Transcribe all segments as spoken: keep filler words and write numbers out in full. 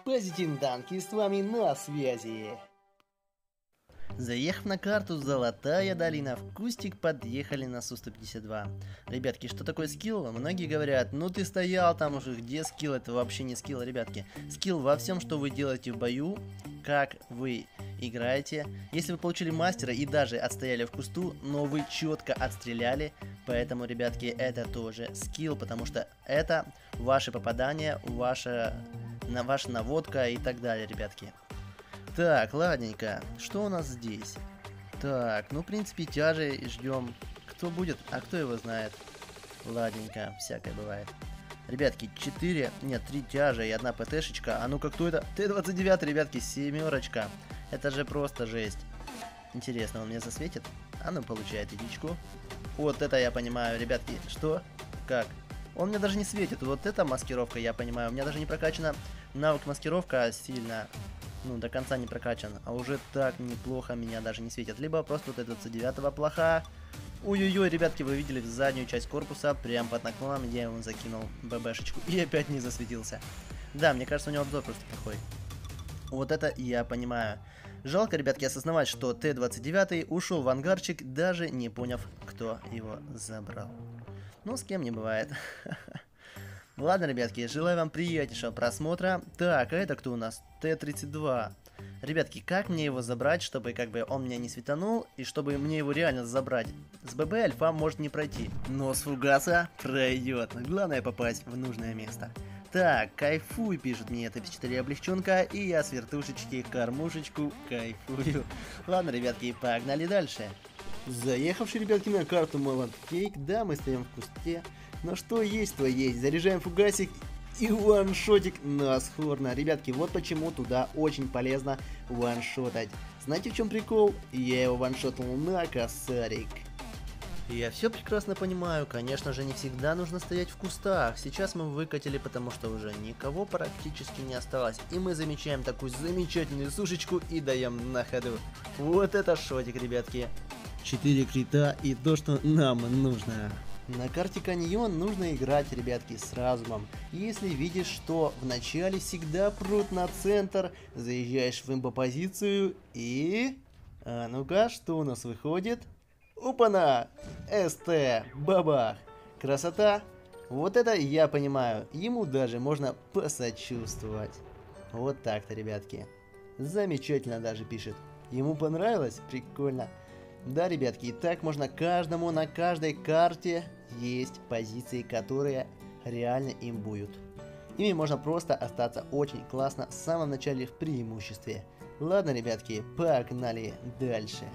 Позитивный Данки с вами на связи. Заехав на карту Золотая долина, в Кустик подъехали на Су сто пятьдесят два. Ребятки, что такое скилл? Многие говорят, ну ты стоял там уже, где скилл? Это вообще не скилл, ребятки. Скилл во всем, что вы делаете в бою, как вы играете. Если вы получили мастера и даже отстояли в кусту, но вы четко отстреляли, поэтому, ребятки, это тоже скилл, потому что это ваши попадания, ваша, на, ваша наводка и так далее, ребятки. Так, ладненько, что у нас здесь? Так, ну, в принципе, тяжи ждем. Кто будет, а кто его знает. Ладненько, всякое бывает. Ребятки, четыре, нет, три тяжа и одна ПТшечка. А ну-ка, кто это? Т двадцать девять, ребятки, семерочка. Это же просто жесть. Интересно, он мне засветит? А ну, получает едичку. Вот это я понимаю, ребятки. Что? Как? Он мне даже не светит. Вот эта маскировка, я понимаю. У меня даже не прокачана навык маскировка сильно. Ну, до конца не прокачан, а уже так неплохо меня даже не светит. Либо просто вот этот Т двадцать девять плоха. Ой-ой-ой, ребятки, вы видели в заднюю часть корпуса, прям под наклоном я ему закинул ББшечку и опять не засветился. Да, мне кажется, у него обзор просто плохой. Вот это я понимаю. Жалко, ребятки, осознавать, что Т двадцать девять ушел в ангарчик, даже не поняв, кто его забрал. Ну, с кем не бывает. Ладно, ребятки, желаю вам приятнейшего просмотра. Так, а это кто у нас? Т тридцать два. Ребятки, как мне его забрать, чтобы как бы он меня не светанул, и чтобы мне его реально забрать? С ББ альфа может не пройти, но с фугаса пройдет. Главное попасть в нужное место. Так, кайфуй, пишет мне Т пятьдесят четыре облегченка, и я с вертушечки кормушечку кайфую. Ладно, ребятки, погнали дальше. Заехавший, ребятки, на карту Молоткейк, да, мы стоим в кусте. Но что есть, то есть. Заряжаем фугасик и ваншотик насхорно. Ребятки, вот почему туда очень полезно ваншотать. Знаете, в чем прикол? Я его ваншотнул на косарик. Я все прекрасно понимаю, конечно же, не всегда нужно стоять в кустах. Сейчас мы выкатили, потому что уже никого практически не осталось. И мы замечаем такую замечательную сушечку и даем на ходу. Вот это шотик, ребятки. четыре крита и то, что нам нужно. На карте Каньон нужно играть, ребятки, с разумом. Если видишь, что в начале всегда прут на центр, заезжаешь в имбо-позицию и... А ну-ка, что у нас выходит? Опа-на! СТ! Бабах! Красота! Вот это я понимаю, ему даже можно посочувствовать. Вот так-то, ребятки. Замечательно даже пишет. Ему понравилось? Прикольно. Да, ребятки, и так можно каждому на каждой карте есть позиции, которые реально имбуют. Ими можно просто остаться очень классно в самом начале в преимуществе. Ладно, ребятки, погнали дальше.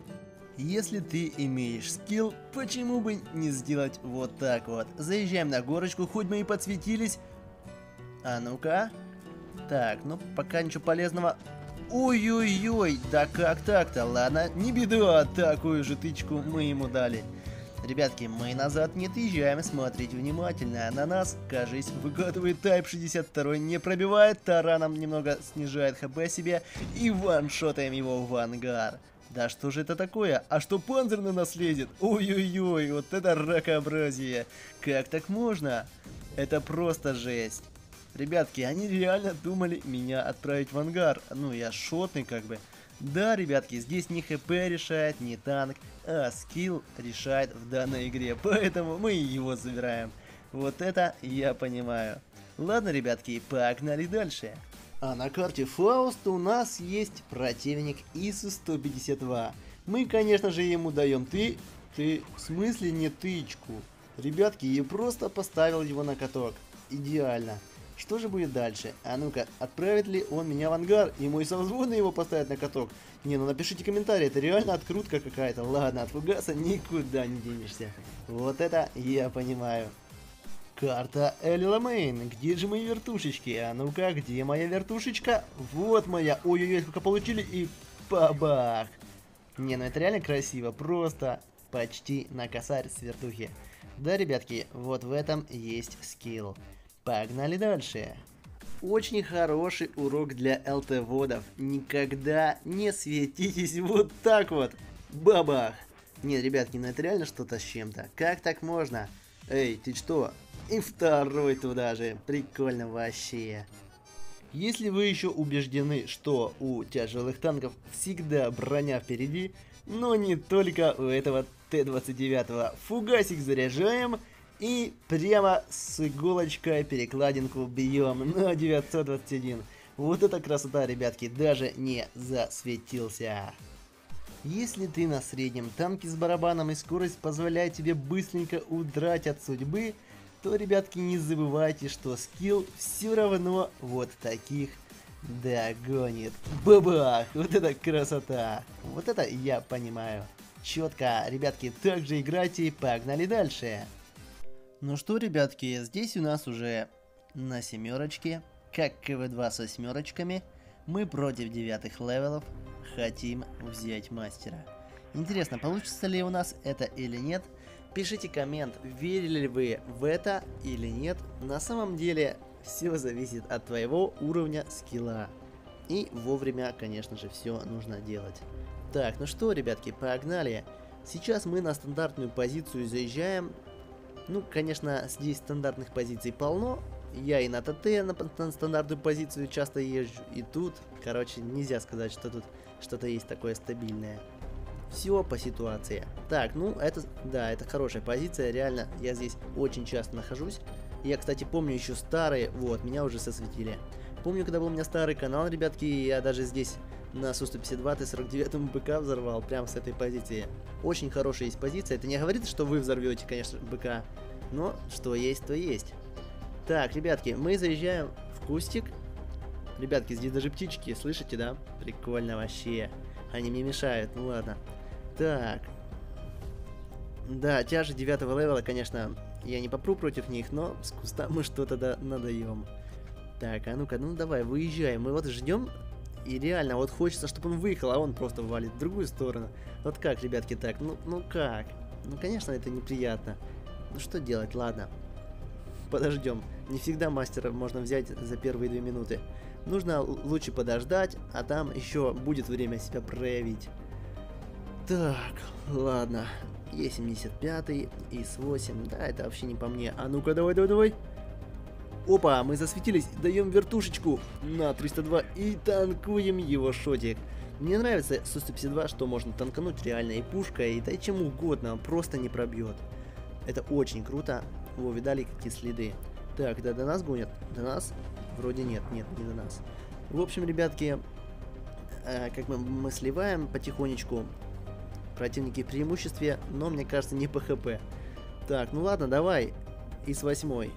Если ты имеешь скилл, почему бы не сделать вот так вот? Заезжаем на горочку, хоть мы и подсветились. А ну-ка. Так, ну пока ничего полезного. Ой-ой-ой, да как так-то? Ладно, не беда, такую же тычку мы ему дали. Ребятки, мы назад не отъезжаем, смотрите внимательно. На нас, кажись, выкатывает Тайп шестьдесят два, не пробивает, тараном немного снижает ХП себе и ваншотаем его в ангар. Да что же это такое? А что панцирь на нас лезет? Ой-ой-ой, вот это ракообразие. Как так можно? Это просто жесть. Ребятки, они реально думали меня отправить в ангар. Ну, я шотный как бы. Да, ребятки, здесь не ХП решает, не танк, а скилл решает в данной игре. Поэтому мы его забираем. Вот это я понимаю. Ладно, ребятки, погнали дальше. А на карте Фауст у нас есть противник ИСу сто пятьдесят два. Мы, конечно же, ему даем ты... Ты... В смысле не тычку? Ребятки, я просто поставил его на каток. Идеально. Что же будет дальше? А ну-ка, отправит ли он меня в ангар? И мой созвонный его поставит на каток? Не, ну напишите комментарий, это реально открутка какая-то. Ладно, от фугаса никуда не денешься. Вот это я понимаю. Карта Эль-Ламейн. Где же мои вертушечки? А ну-ка, где моя вертушечка? Вот моя. Ой-ой-ой, сколько получили и бабах. Не, ну это реально красиво. Просто почти на косарь с вертухи. Да, ребятки, вот в этом есть скилл. Погнали дальше. Очень хороший урок для ЛТ-водов. Никогда не светитесь вот так вот. Бабах. Нет, ребятки, ну это реально что-то с чем-то. Как так можно? Эй, ты что? И второй туда же. Прикольно вообще. Если вы еще убеждены, что у тяжелых танков всегда броня впереди, но не только у этого Т двадцать девять. Фугасик заряжаем и прямо с иголочкой перекладинку бьем на девятьсот двадцать один. Вот это красота, ребятки, даже не засветился. Если ты на среднем танке с барабаном и скорость позволяет тебе быстренько удрать от судьбы, то, ребятки, не забывайте, что скилл все равно вот таких догонит. Бабах! Вот это красота! Вот это я понимаю. Четко, ребятки, также играйте, погнали дальше. Ну что, ребятки, здесь у нас уже на семерочке, как КВ два с восьмерочками, мы против девятых левелов хотим взять мастера. Интересно, получится ли у нас это или нет? Пишите коммент, верили ли вы в это или нет. На самом деле, все зависит от твоего уровня скилла. И вовремя, конечно же, все нужно делать. Так, ну что, ребятки, погнали. Сейчас мы на стандартную позицию заезжаем. Ну, конечно, здесь стандартных позиций полно. Я и на ТТ на, на стандартную позицию часто езжу, и тут, короче, нельзя сказать, что тут что-то есть такое стабильное. Все по ситуации. Так, ну, это, да, это хорошая позиция, реально, я здесь очень часто нахожусь. Я, кстати, помню еще старые, вот, меня уже сосветили. Помню, когда был у меня старый канал, ребятки, я даже здесь на Су сто пятьдесят два Т сорок девять БК взорвал, прямо с этой позиции. Очень хорошая есть позиция, это не говорит, что вы взорвете, конечно, БК, но что есть, то есть. Так, ребятки, мы заезжаем в кустик. Ребятки, здесь даже птички, слышите, да? Прикольно вообще. Они мне мешают, ну ладно. Так. Да, тяжи девятого левела, конечно, я не попру против них, но с куста мы что-то да надаем. Так, а ну-ка, ну давай, выезжаем. Мы вот ждем, и реально, вот хочется, чтобы он выехал, а он просто валит в другую сторону. Вот как, ребятки, так? Ну, ну как? Ну, конечно, это неприятно. Ну, что делать, ладно. Подождем. Не всегда мастера можно взять за первые две минуты. Нужно лучше подождать, а там еще будет время себя проявить. Так, ладно. Е семьдесят пять, ИС восемь, да, это вообще не по мне. А ну-ка, давай, давай, давай. Опа, мы засветились, даем вертушечку на триста два и танкуем его шотик. Мне нравится Су сто пятьдесят два, что можно танкануть реально и пушкой, и да и чем угодно, он просто не пробьет. Это очень круто. Во, видали, какие следы. Так, да, до нас гонят? До нас? Вроде нет, нет, не до нас. В общем, ребятки, э, как мы, мы сливаем потихонечку. Противники в преимуществе, но, мне кажется, не по ХП. Так, ну ладно, давай. ИС восемь.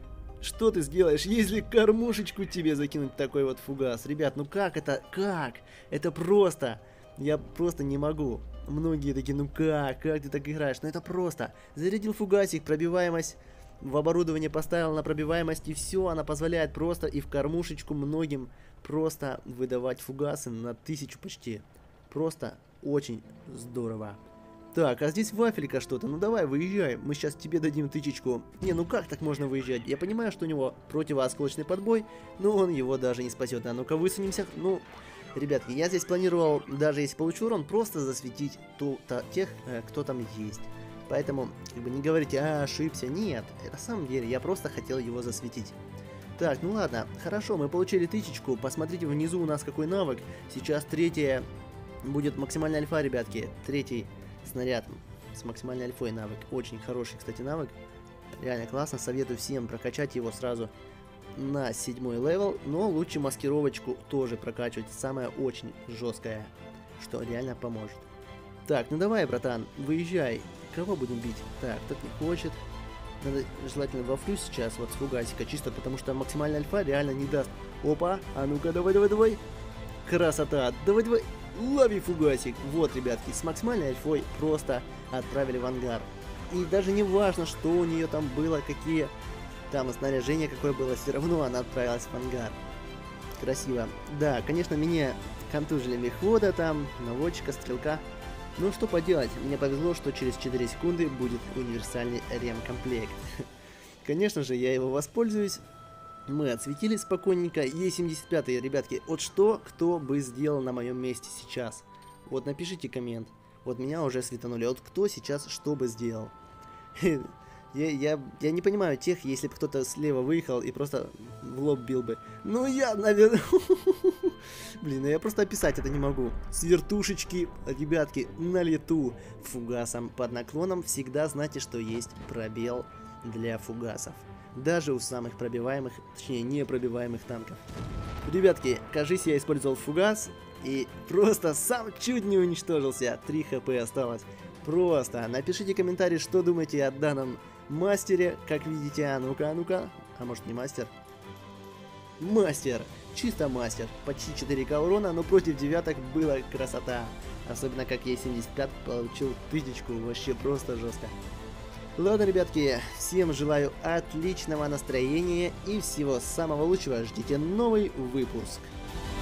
Что ты сделаешь, если кормушечку тебе закинуть такой вот фугас? Ребят, ну как это? Как? Это просто. Я просто не могу. Многие такие, ну как? Как ты так играешь? Ну это просто. Зарядил фугасик, пробиваемость в оборудование поставил на пробиваемость, и все. Она позволяет просто и в кормушечку многим просто выдавать фугасы на тысячу почти. Просто очень здорово. Так, а здесь вафелька что-то. Ну давай, выезжай. Мы сейчас тебе дадим тычечку. Не, ну как так можно выезжать? Я понимаю, что у него противоосколочный подбой, но он его даже не спасет. А ну-ка высунемся. Ну, ребятки, я здесь планировал, даже если получу урон, просто засветить ту, та, тех, кто там есть. Поэтому, как бы не говорите, а, ошибся. Нет, на самом деле, я просто хотел его засветить. Так, ну ладно, хорошо, мы получили тычечку. Посмотрите, внизу у нас какой навык. Сейчас третья будет максимальная альфа, ребятки. Третий снаряд с максимальной альфой навык. Очень хороший, кстати, навык. Реально классно. Советую всем прокачать его сразу на седьмой левел. Но лучше маскировочку тоже прокачивать. Самое очень жесткое, что реально поможет. Так, ну давай, братан, выезжай. Кого будем бить? Так, тот не хочет. Надо желательно во флю сейчас, вот с фугасика, чисто потому что максимальная альфа реально не даст. Опа, а ну-ка, давай, давай, давай. Красота, давай, давай. Лови фугасик. Вот, ребятки, с максимальной альфой просто отправили в ангар. И даже не важно, что у нее там было, какие там снаряжение какое было, все равно она отправилась в ангар. Красиво. Да, конечно, меня контужили мехвода там, наводчика, стрелка. Ну что поделать, мне повезло, что через четыре секунды будет универсальный ремкомплект. Конечно же, я его воспользуюсь. Мы отсветились спокойненько. Е семьдесят пять, ребятки, вот что кто бы сделал на моем месте сейчас? Вот напишите коммент. Вот меня уже светанули. Вот кто сейчас что бы сделал? Я, я, я не понимаю тех, если бы кто-то слева выехал и просто в лоб бил бы. Ну я, наверное... Блин, ну я просто описать это не могу. С вертушечки, ребятки, на лету. Фугасом под наклоном всегда знайте, что есть пробел для фугасов. Даже у самых пробиваемых, точнее непробиваемых танков. Ребятки, кажись, я использовал фугас и просто сам чуть не уничтожился. три хп осталось. Просто напишите комментарий, что думаете о данном мастере. Как видите, а ну-ка, а ну-ка. А может не мастер? Мастер! Чисто мастер. Почти четыре ка урона, но против девяток была красота. Особенно как я семьдесят пять получил тысячку. Вообще просто жестко. Ладно, ребятки, всем желаю отличного настроения и всего самого лучшего. Ждите новый выпуск.